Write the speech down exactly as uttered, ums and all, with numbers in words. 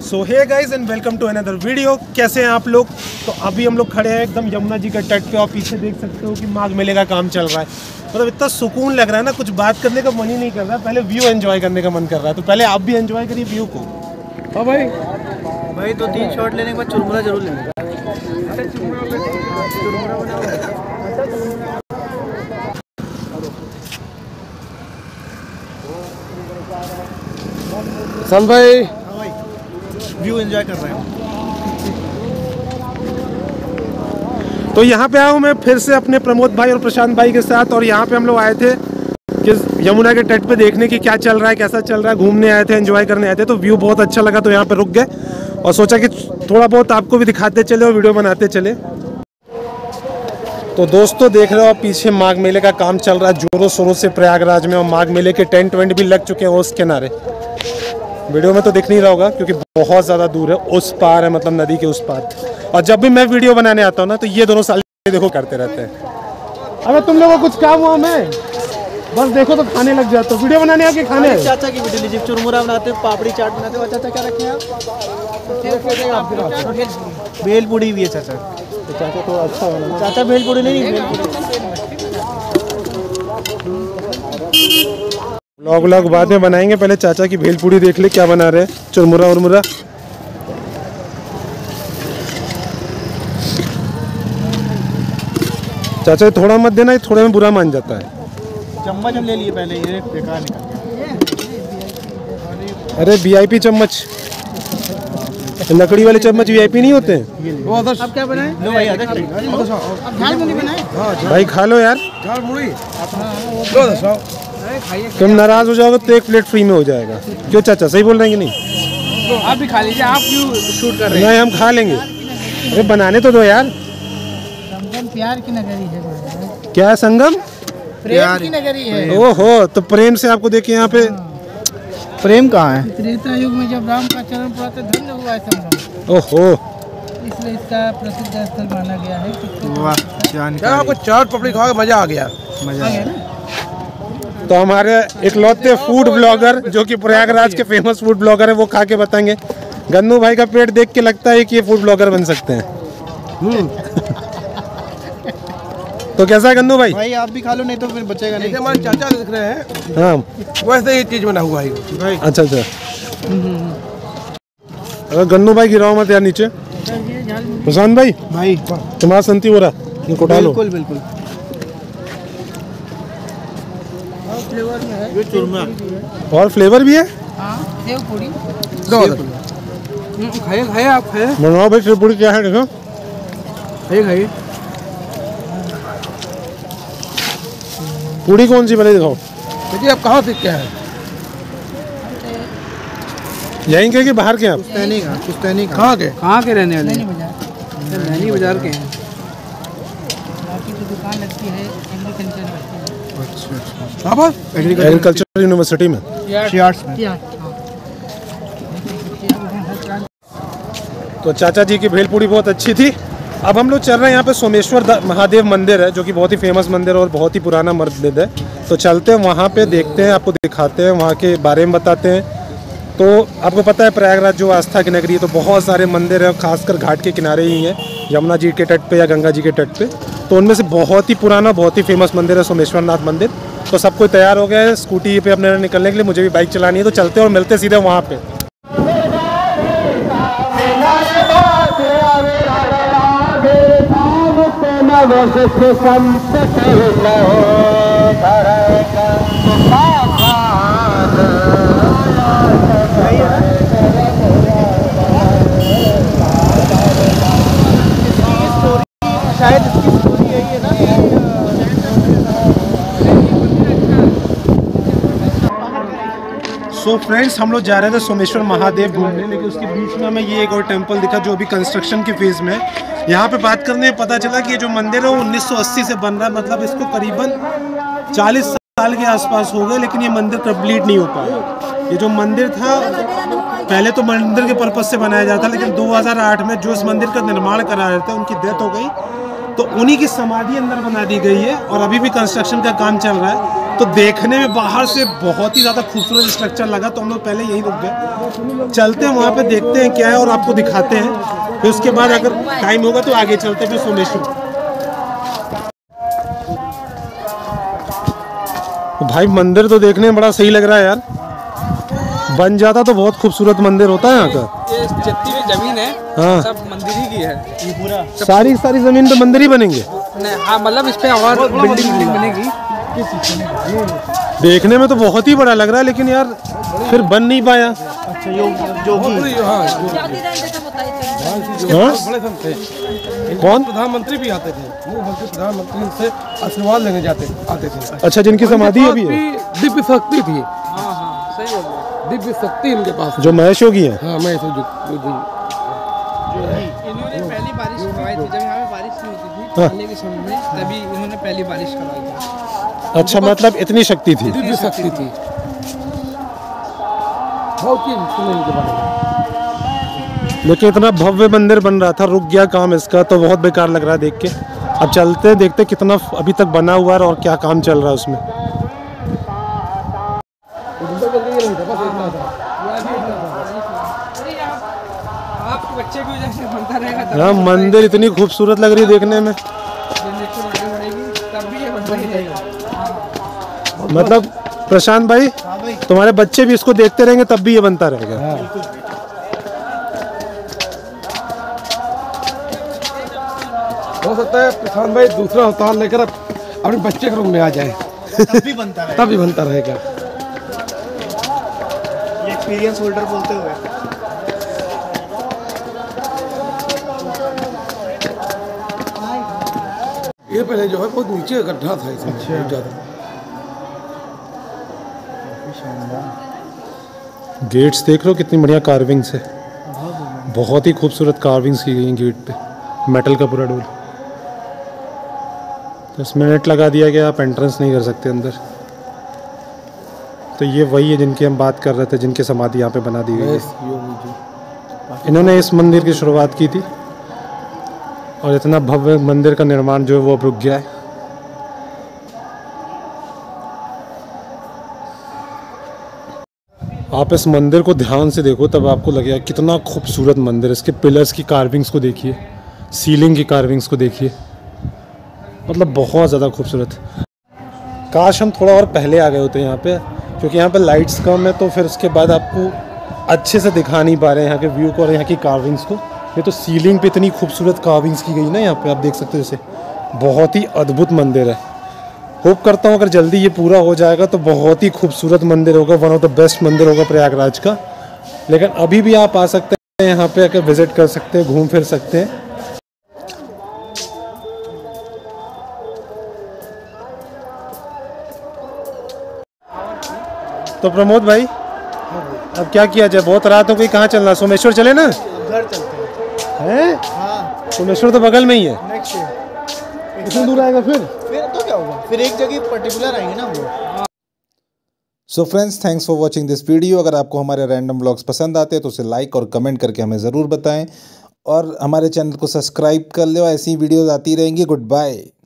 So hey guys and welcome to another video. कैसे हैं आप लोग? तो अभी हम लोग खड़े हैं एकदम यमुना जी के तट पे और पीछे देख सकते हो कि माघ मेले का काम चल रहा है। मतलब इतना सुकून लग रहा है ना, कुछ बात करने का मन ही नहीं कर रहा, पहले व्यू एंजॉय करने का मन कर रहा है। तो पहले आप भी एंजॉय करिए व्यू को। हाँ भाई भाई तो तीन शॉट लेने के बाद चुरमुरा जरूर लेंगे। सन भाई व्यू एंजॉय कर रहे हैं। तो यहाँ पे आया हूँ मैं फिर से अपने प्रमोद भाई और प्रशांत भाई के साथ, और यहाँ पे हम लोग आए थे कि यमुना के तट पे देखने की क्या चल रहा है, कैसा चल रहा है, घूमने आए थे, एंजॉय करने आए थे। तो व्यू बहुत अच्छा लगा तो यहाँ पे रुक गए और सोचा कि थोड़ा बहुत आपको भी दिखाते चले और वीडियो बनाते चले। तो दोस्तों देख रहे हो आप पीछे माघ मेले का काम चल रहा है जोरों शोरों से प्रयागराज में, और माघ मेले के टेंट वेंट भी लग चुके हैं उस किनारे। वीडियो में तो दिख नहीं रहा होगा क्योंकि बहुत ज़्यादा दूर है, उस पार है, मतलब नदी के उस पार। और जब भी मैं वीडियो बनाने आता हूँ ना तो ये दोनों साल देखो करते रहते हैं। अबे तुम लोगों को कुछ काम हुआ मैं बस देखो तो खाने लग जाते हो। वीडियो बनाने आके खाने चाचा की वीडियो लीजिए। चुरमुरा बनाते हो, पापड़ी चाट बनाते हो। चाचा क्या रखे हैं आप? भेल पूड़ी भी है चाचा। तो चाचा तो अच्छा बना। चाचा भेल पूड़ी नहीं, व्लॉग व्लॉग बाद में बनाएंगे, पहले चाचा की भेलपूड़ी देख ले क्या बना रहे हैं। चुरमुरा उरमुरा चाचा थोड़ा मत देना, थोड़े में बुरा मान जाता है। चम्मच हम ले लिए पहले, ये बेकार निकल गया। अरे वीआईपी चम्मच, लकड़ी वाले चम्मच वीआईपी नहीं होते हैं। वो आदर्श अब क्या बनाए? लो भाई आदर्श अब झाल मुड़ी बनाए। भाई खा लो यार, झाल मुड़ी। तुम नाराज हो जाओगे तो एक प्लेट फ्री में हो जाएगा। क्यों चाचा, सही बोल रहे हैं कि नहीं? तो आप भी खा लीजिए। आप क्यों शूट कर रहे हैं? नहीं हम खा लेंगे। अरे बनाने तो दो यार। संगम प्यार की नगरी है। क्या है संगम? प्रेम की नगरी है। ओहो, तो प्रेम से आपको देखिए यहाँ पे प्रेम कहाँ है? त्रेता युग में जब राम का चरण पड़ा तो धन्य हुआ है संगम। ओहो, इसलिए इसका प्रसिद्ध स्थल माना गया है। क्या आपको चाट पपड़ी खा के मजा आ गया? मजा आ गया ना। तो हमारे इकलौते फूड ब्लॉगर जो कि प्रयागराज के फेमस फूड ब्लॉगर है वो खा के बताएंगे। गन्नू भाई का पेट देख के लगता है कि ये फूड ब्लॉगर बन सकते हैं। तो कैसा है गन्नू भाई? भाई आप भी खा लो, नहीं तो फिर बचेगा नहीं। हमारे चाचा दिख रहे हैं, हाँ वैसे ही चीज बना हुआ है भाई। अच्छा अच्छा। अगर गन्नू भाई गिराओ मत यार नीचे। प्रशांत भाई भाई तुम्हारा संती हो रहा, इनको डालो। बिल्कुल बिल्कुल। फ्लेवर में है, चुरमा और फ्लेवर भी है। हाँ, सेव पूरी दो खाइए खाइए आप खाइए। बनवाओ भाई, सेव पूरी क्या है देखो। खाइए खाइए। पूरी कौन सी बने दिखाओ। जी आप कहाँ से क्या है? यहीं के कि बाहर के आप? पुश्तैनी का। पुश्तैनी का। कहाँ के? कहाँ के रहने वाले? नैनी बाजार के हैं। बाकी तो दुकान लगती है एग्रीकल्चर में। अच्छा अच्छा। कहाँ पर? एग्रीकल्चर यूनिवर्सिटी में। सियार्स में। तो चाचा जी की भेलपूड़ी बहुत अच्छी थी। अब हम लोग चल रहे हैं यहाँ पे सोमेश्वर महादेव मंदिर है जो कि बहुत ही फेमस मंदिर है और बहुत ही पुराना मंदिर है। तो चलते हैं वहाँ पे, देखते हैं, आपको दिखाते हैं, वहाँ के बारे में बताते हैं। तो आपको पता है प्रयागराज जो आस्था की नगरी है, तो बहुत सारे मंदिर हैं, खासकर घाट के किनारे ही हैं, यमुना जी के तट पे या गंगा जी के तट पे। तो उनमें से बहुत ही पुराना, बहुत ही फेमस मंदिर है सोमेश्वर नाथ मंदिर। तो सब कोई तैयार हो गया है स्कूटी पे अपने निकलने के लिए, मुझे भी बाइक चलानी है। तो चलते हैं और मिलते सीधे वहाँ पे। शायद इसकी स्टोरी यही है ना। सो फ्रेंड्स हम लोग जा रहे थे सोमेश्वर महादेव घूमने, लेकिन उसके बीच में हमें ये एक और टेम्पल दिखा जो अभी कंस्ट्रक्शन के फेज में है। यहाँ पे बात करने में पता चला कि ये जो मंदिर है वो उन्नीस सौ अस्सी से बन रहा है, मतलब इसको करीबन चालीस साल के आसपास हो गए, लेकिन ये मंदिर कंप्लीट नहीं हो पाया। ये जो मंदिर था पहले तो मंदिर के पर्पज से बनाया जाता, लेकिन दो हज़ार आठ में जो इस मंदिर का निर्माण करा रहे थे उनकी डेथ हो गई, तो उन्हीं की समाधि अंदर बना दी गई है और अभी भी कंस्ट्रक्शन का काम चल रहा है। तो देखने में बाहर से बहुत ही ज़्यादा खूबसूरत स्ट्रक्चर लगा, तो हम लोग पहले यहीं रुक गए। चलते हैं वहाँ पे, देखते हैं क्या है और आपको दिखाते हैं। फिर उसके बाद अगर टाइम होगा तो आगे चलते हैं फिर सोमेश्वर। भाई मंदिर तो देखने में बड़ा सही लग रहा है यार, बन जाता तो बहुत खूबसूरत मंदिर होता है यहाँ का। ये जितनी भी जमीन है हाँ, सब मंदिर ही की है ये पूरा। सारी सारी जमीन पे मंदिर ही बनेंगे। हाँ मतलब इस पे और बिल्डिंग बनेगी। देखने में तो बहुत ही बड़ा लग रहा है, लेकिन यार फिर बन नहीं पाया। अच्छा यो जोगी हाँ हाँ? बड़े संत थे, कौन? प्रधानमंत्री भी आते थे, वो बल्कि प्रधानमंत्री से आशीर्वाद लेने जाते आते थे। अच्छा, जिनकी समाधि अभी है, दिव्य शक्ति थी। हाँ हाँ सही बोल रहे हैं। दिव्य शक्ति इनके पास जो महेश योगी है। हाँ मैं तो इन्होंने पहली बारिश करवाई थी जब यहाँ पे बारिश नहीं होती थी पहले के समय में, तभी इन्होंने पहली बारिश करवाई थी। अच्छा, मतलब इतनी शक्ति थी। दिव्य शक्ति थी। बहुत चीज सुने इनके बारे में। लेकिन इतना भव्य मंदिर बन रहा था, रुक गया काम इसका, तो बहुत बेकार लग रहा है देख के। अब चलते देखते कितना अभी तक बना हुआ है और क्या काम चल रहा है उसमें। आपके बच्चे की वजह से बनता रहेगा तब हाँ, मंदिर इतनी खूबसूरत लग रही है देखने में, जनरेशन आगे बढ़ेगी तब भी ये बनता ही रहेगा। मतलब प्रशांत भाई, तुम्हारे बच्चे भी इसको देखते रहेंगे तब भी ये बनता रहेगा। हो सकता है प्रशांत भाई दूसरा अवतार लेकर अपने बच्चे के रूम में आ जाए, तब भी बनता रहेगा। तब भी बनता रहेगा। ये एक्सपीरियंस होल्डर बोलते हुए। ये पहले जो है बहुत नीचे गड्ढा था इसमें। अच्छा। बहुत ज्यादा। गेट्स देख लो कितनी बढ़िया कार्विंग्स है, बहुत ही खूबसूरत कार्विंग्स की गई हैं गेट पे, मेटल का पूरा डोर। दस मिनट लगा दिया गया, आप एंट्रेंस नहीं कर सकते अंदर। तो ये वही है जिनकी हम बात कर रहे थे, जिनकी समाधि यहाँ पे बना दी गई है। इन्होंने इस मंदिर की शुरुआत की थी और इतना भव्य मंदिर का निर्माण जो है वो अब रुक गया है। आप इस मंदिर को ध्यान से देखो तब आपको लगेगा कितना खूबसूरत मंदिर। इसके पिलर्स की कार्विंग्स को देखिए, सीलिंग की कार्विंग्स को देखिए, मतलब बहुत ज़्यादा खूबसूरत। काश हम थोड़ा और पहले आ गए होते यहाँ पे, क्योंकि यहाँ पे लाइट्स कम है, तो फिर उसके बाद आपको अच्छे से दिखा नहीं पा रहे हैं यहाँ के व्यू को और यहाँ की कार्विंग्स को। ये तो सीलिंग पे इतनी खूबसूरत कार्विंग्स की गई ना यहाँ पे, आप देख सकते हो इसे, बहुत ही अद्भुत मंदिर है। होप करता हूँ अगर जल्दी ये पूरा हो जाएगा तो बहुत ही खूबसूरत मंदिर होगा, वन ऑफ द बेस्ट मंदिर होगा प्रयागराज का। लेकिन अभी भी आप आ सकते हैं यहाँ पे, आकर विजिट कर सकते हैं, घूम फिर सकते हैं। तो प्रमोद भाई, अब क्या किया जाए, बहुत रात हो गई, कहाँ चलना? सोमेश्वर चले ना? घर चलते हैं। हैं? हाँ, सोमेश्वर तो बगल में ही है। Next year. कितनी दूर आएगा फिर? फिर तो क्या होगा, फिर एक जगह पर्टिकुलर आएंगे ना हम लोग। So friends, thanks for watching this video. अगर आपको हमारे रैंडम ब्लॉग्स पसंद आते हैं तो उसे लाइक और कमेंट करके हमें ज़रूर बताएं और हमारे चैनल को सब्सक्राइब कर लो, ऐसी वीडियोज़ आती रहेंगी। Good bye.